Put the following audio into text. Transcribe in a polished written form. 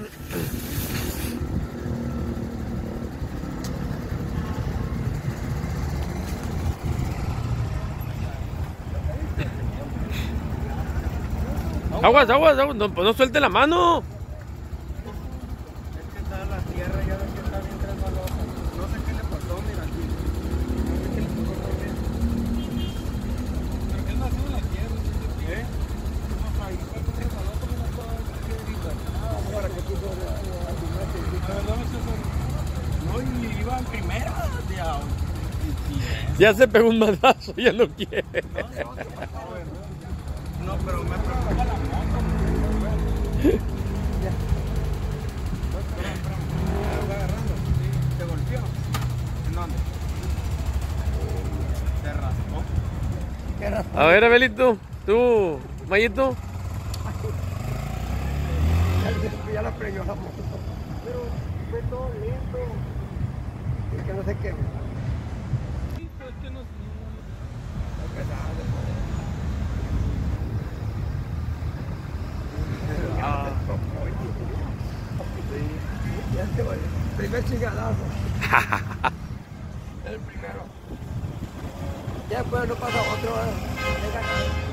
Aguas, aguas, aguas, no, pues no suelte la mano. Es que está la tierra, ya ves que está bien resbalosa. No sé qué le pasó, mira aquí. No sé qué le pasó también. ¿Pero qué anda haciendo la tierra? ¿Eh? No, ahí está con resbalosa, mira toda esa piedrita. Para que tú veas al gimnasio. La verdad me hace. No, y iba en primera, diablo. Ya se pegó un madrazo, ya no quiere. No, pero me preocupa la moto. Ya. Espérame. ¿Me está agarrando? Sí. ¿Te golpeó? ¿En dónde? ¿Te raspó? ¿Qué raspó? A ver, Abelito, tú, Mayito. Ya la preñó la moto. Pero fue todo lento. Es que no sé qué. Sí, pues es que no. Es pesado. Primer chingadazo. El primero. Ya después no pasa otro.